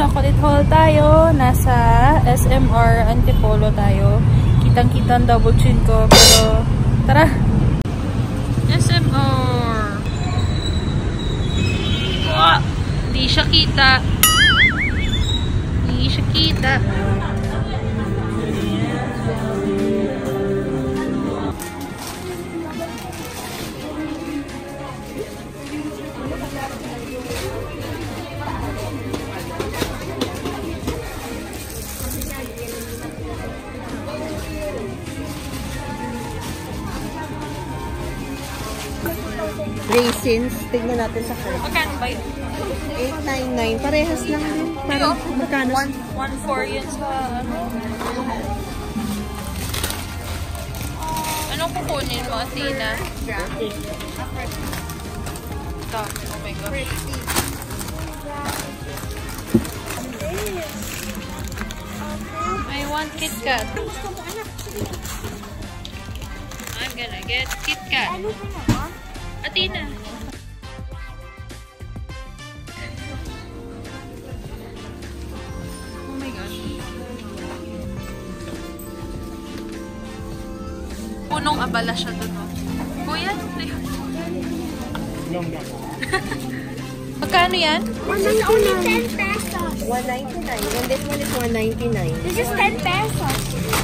Nasa Kulit Hall tayo. Nasa SMR Antipolo tayo. Kitang-kita ang double chin ko. Pero, tara! SMR! Wow! Hindi siya kita. Hindi siya kita. Raisins, tignan natin sa card. Magkano ba yun? 899. Parehas lang din. Parang magkano? 1.4 yun sa ano? Anong kukunin mo, Athena? Ito. Oh my gosh. I want KitKat. I'm gonna get KitKat. Athena. Oh my gosh. Punong abala siya doon. Kuya, magkano yan? This is only 10 pesos. 199. And this one is 199. This is 10 pesos.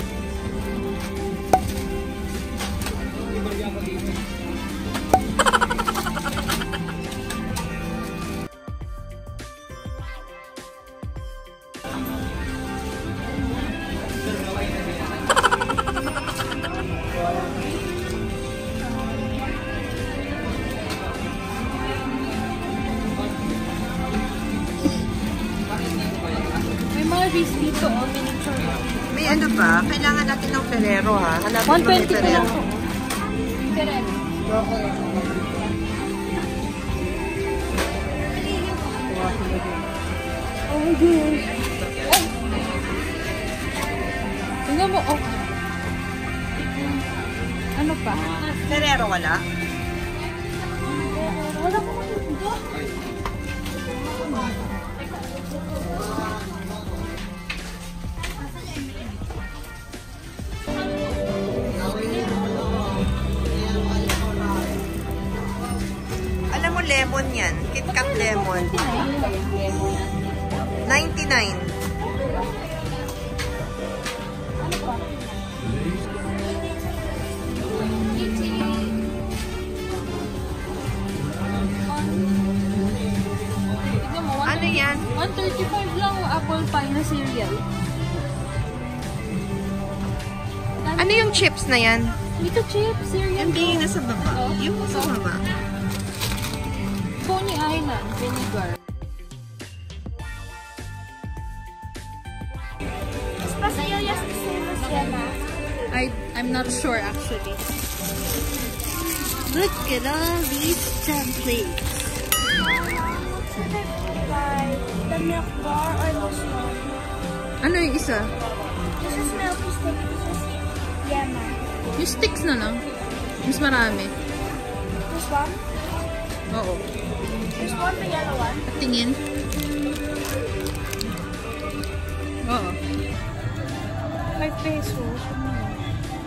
Dito, miniature. May ano ba? Kailangan natin ng Ferrero ha? Hanapin mo may 120 Ferrero. Ferrero. Oh my gosh. Oh! Tingnan mo, oh. Ano pa? Ferrero wala? Wala ko makikita. Lemon yan. KitKat lemon. 99. Ano yan? 135 lang apple pie na cereal. Ano yung chips na yan? Dito chips, cereal. Hindi, nasa baba. Yung nasa baba. Coney Island, vinegar. I'm not sure actually. Look at all these templates. The milk bar or this one? Ano yung isa? This is milky stick. This is yema. Yung sticks na lang. Mas marami. This one? Oo. This one, the yellow one? Tingin. Oo. 5 pesos.